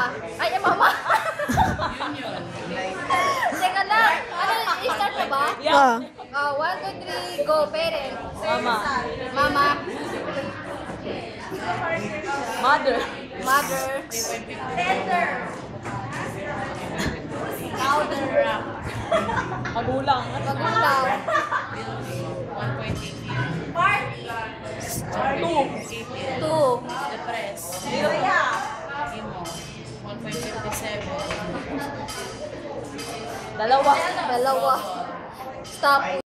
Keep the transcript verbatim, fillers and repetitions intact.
Ay, eh, mama. Teka lang. Ano, i-start na ba? Ah. Uh, one, two, three, go, parents. Mama. Mama. Mother. Mother. Tender. Powder. Magulang. Magulang. Party. Two. Two. Dalawa. Dalawa. Stop.